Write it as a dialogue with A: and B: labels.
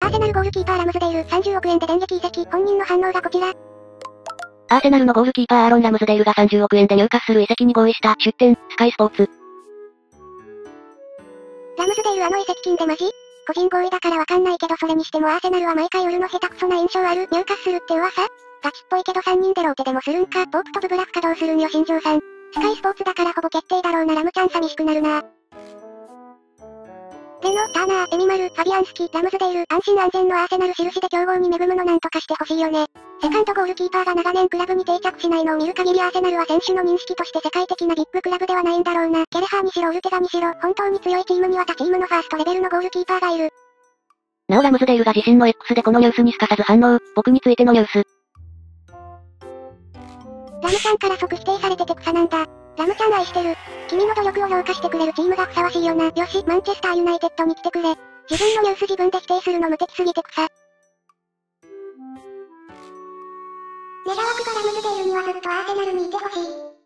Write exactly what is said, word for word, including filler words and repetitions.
A: ーセナルゴールキーパーラムズデール、さんじゅうおくえんで電撃移籍、本人の反応がこちら。
B: アーセナルのゴールキーパーアーロン・ラムズデールがさんじゅうおくえんで入荷する移籍に合意した。出展、スカイスポーツ。
A: ラムズデールあの移籍金でマジ？個人合意だからわかんないけどそれにしてもアーセナルは毎回売るの下手くそな印象ある。入荷するって噂？ガチっぽいけどさんにんでローテでもするんか。ポープとブブラフかどうするんよ新庄さん。スカイスポーツだからほぼ決定だろうな。ラムちゃん寂しくなるな。レノ、ターナー、エミマル、ファビアンスキ、ラムズデール、安心安全のアーセナル印で競合に恵むのなんとかしてほしいよね。セカンドゴールキーパーが長年クラブに定着しないのを見る限りアーセナルは選手の認識として世界的なビッグクラブではないんだろうな。ケレハーにしろオルテガにしろ、本当に強いチームには他チームのファーストレベルのゴールキーパーがいる。
B: なおラムズデールが自身の X でこのニュースにすかさず反応、僕についてのニュース。
A: ラムちゃんから即否定されてて草なんだ。ラムちゃん愛してる。君の努力を評価してくれるチームがふさわしいよな。よし、マンチェスターユナイテッドに来てくれ。自分のニュース自分で否定するの無敵すぎて草。願わくばラムズデールにはずっとアーセナルにいてほしい。